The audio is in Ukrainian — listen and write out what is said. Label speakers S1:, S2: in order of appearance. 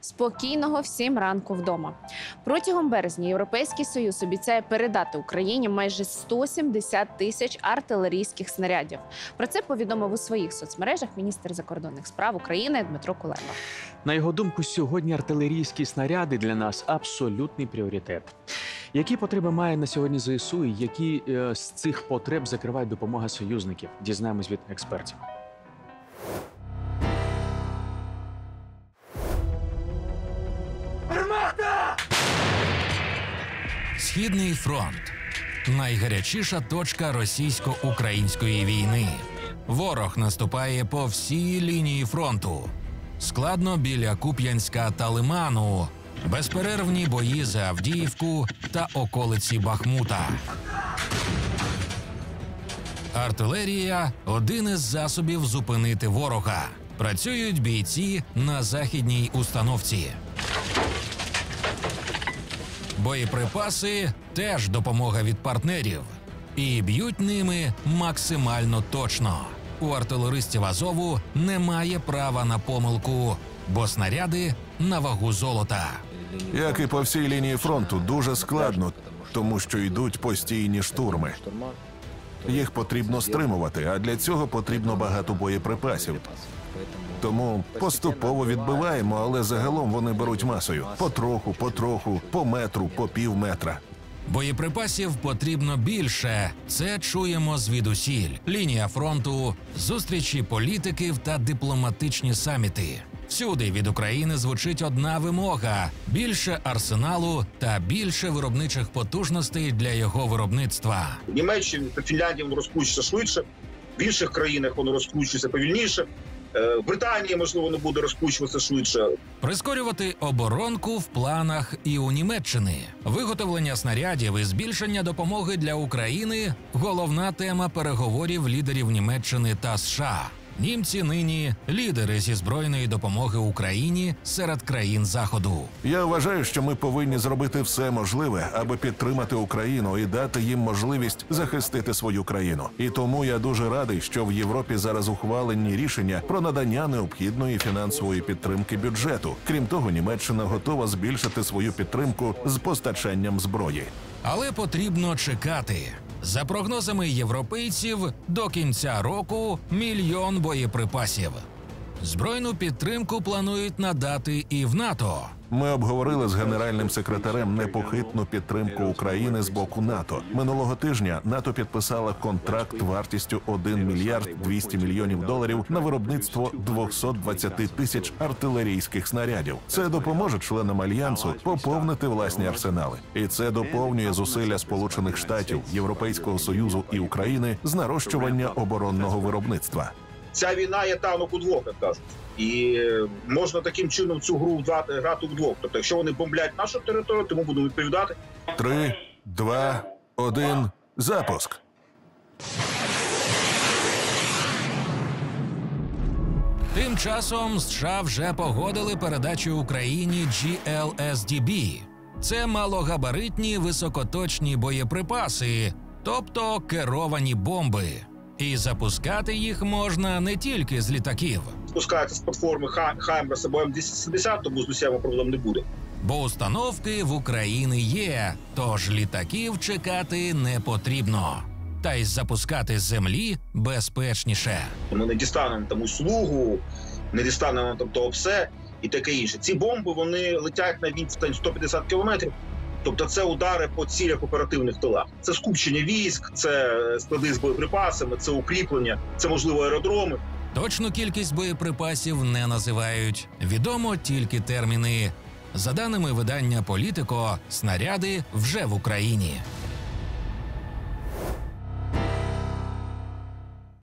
S1: Спокійного всім ранку вдома. Протягом березня Європейський Союз обіцяє передати Україні майже 170 тисяч артилерійських снарядів. Про це повідомив у своїх соцмережах міністр закордонних справ України Дмитро Кулеба.
S2: На його думку, сьогодні артилерійські снаряди для нас абсолютний пріоритет. Які потреби має на сьогодні ЗСУ і які з цих потреб закриває допомога союзників? Дізнаємось від експертів.
S3: Східний фронт – найгарячіша точка російсько-української війни. Ворог наступає по всій лінії фронту. Складно біля Куп'янська та Лиману. Безперервні бої за Авдіївку та околиці Бахмута. Артилерія – один із засобів зупинити ворога. Працюють бійці на західній установці. Боєприпаси – теж допомога від партнерів. І б'ють ними максимально точно. У артилеристів Азову немає права на помилку, бо снаряди на вагу золота.
S4: Як і по всій лінії фронту, дуже складно, тому що йдуть постійні штурми. Їх потрібно стримувати, а для цього потрібно багато боєприпасів. Тому поступово відбиваємо, але загалом вони беруть масою. Потроху, по метру, по пів метра.
S3: Боєприпасів потрібно більше. Це чуємо звідусіль. Лінія фронту, зустрічі політиків та дипломатичні саміти. Всюди від України звучить одна вимога – більше арсеналу та більше виробничих потужностей для його виробництва.
S5: В Німеччині та Фінляндії воно розкручується швидше, в інших країнах воно розкручується повільніше. В Британії, можливо, не буде розкручуватися швидше.
S3: Прискорювати оборонку в планах і у Німеччини. Виготовлення снарядів і збільшення допомоги для України – головна тема переговорів лідерів Німеччини та США. Німці нині – лідери зі збройної допомоги Україні серед країн Заходу.
S4: Я вважаю, що ми повинні зробити все можливе, аби підтримати Україну і дати їм можливість захистити свою країну. І тому я дуже радий, що в Європі зараз ухвалені рішення про надання необхідної фінансової підтримки бюджету. Крім того, Німеччина готова збільшити свою підтримку з постачанням зброї.
S3: Але потрібно чекати. За прогнозами європейців, до кінця року – 1 мільйон боєприпасів. Збройну підтримку планують надати і в НАТО.
S4: Ми обговорили з генеральним секретарем непохитну підтримку України з боку НАТО. Минулого тижня НАТО підписала контракт вартістю 1 мільярд 200 мільйонів доларів на виробництво 220 тисяч артилерійських снарядів. Це допоможе членам Альянсу поповнити власні арсенали. І це доповнює зусилля Сполучених Штатів, Європейського Союзу і України з нарощування оборонного виробництва.
S5: Ця війна є танок удвох, як кажуть. І можна таким чином цю гру грати вдвох. Тобто, якщо вони бомблять нашу територію, то ми будемо відповідати.
S4: 3, 2, 1, запуск.
S3: Тим часом США вже погодили передачу Україні GLSDB. Це малогабаритні високоточні боєприпаси, тобто керовані бомби. І запускати їх можна не тільки з літаків.
S5: Спускається з платформи Хаймерс або М270, тому з усіма проблем не буде.
S3: Бо установки в Україні є, тож літаків чекати не потрібно. Та й запускати з землі безпечніше.
S5: Ми не дістанемо там услугу, не дістанемо там то все і таке інше. Ці бомби, вони летять на відстань 150 кілометрів. Тобто це удари по цілях оперативних тилах. Це скупчення військ, це склади з боєприпасами, це укріплення, це, можливо, аеродроми.
S3: Точну кількість боєприпасів не називають. Відомо тільки терміни. За даними видання «Політико», снаряди вже в Україні.